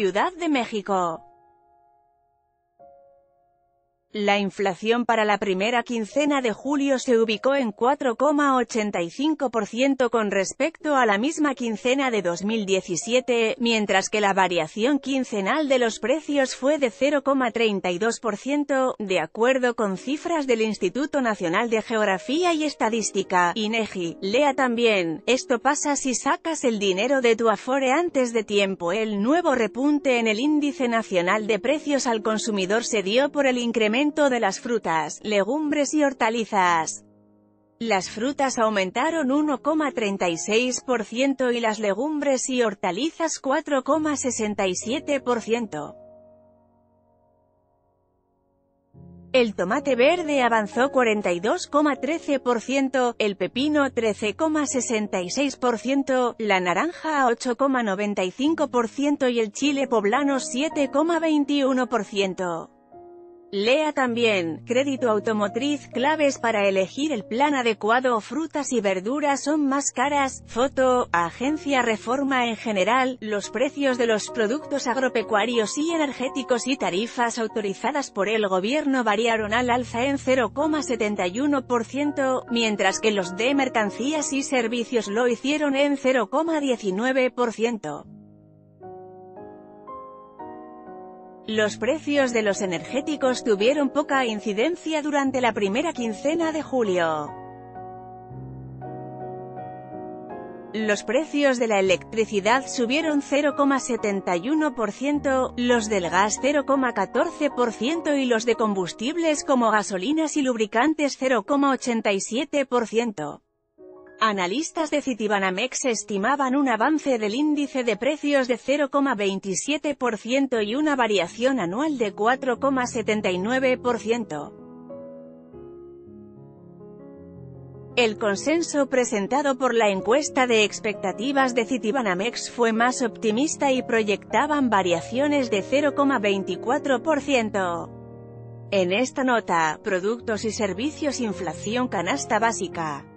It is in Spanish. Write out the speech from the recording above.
Ciudad de México. La inflación para la primera quincena de julio se ubicó en 4,85% con respecto a la misma quincena de 2017, mientras que la variación quincenal de los precios fue de 0,32%, de acuerdo con cifras del Instituto Nacional de Geografía y Estadística, INEGI. Lea también: esto pasa si sacas el dinero de tu Afore antes de tiempo. El nuevo repunte en el índice nacional de precios al consumidor se dio por el incremento de las frutas, legumbres y hortalizas. Las frutas aumentaron 1,36% y las legumbres y hortalizas 4,67%. El tomate verde avanzó 42,13%, el pepino 13,66%, la naranja 8,95% y el chile poblano 7,21%. Lea también: crédito automotriz, claves para elegir el plan adecuado. Frutas y verduras son más caras. Foto, Agencia Reforma. En general, los precios de los productos agropecuarios y energéticos y tarifas autorizadas por el gobierno variaron al alza en 0,71%, mientras que los de mercancías y servicios lo hicieron en 0,19%. Los precios de los energéticos tuvieron poca incidencia durante la primera quincena de julio. Los precios de la electricidad subieron 0,71%, los del gas 0,14% y los de combustibles como gasolinas y lubricantes 0,87%. Analistas de Citibanamex estimaban un avance del índice de precios de 0,27% y una variación anual de 4,79%. El consenso presentado por la encuesta de expectativas de Citibanamex fue más optimista y proyectaban variaciones de 0,24%. En esta nota, productos y servicios, inflación, canasta básica.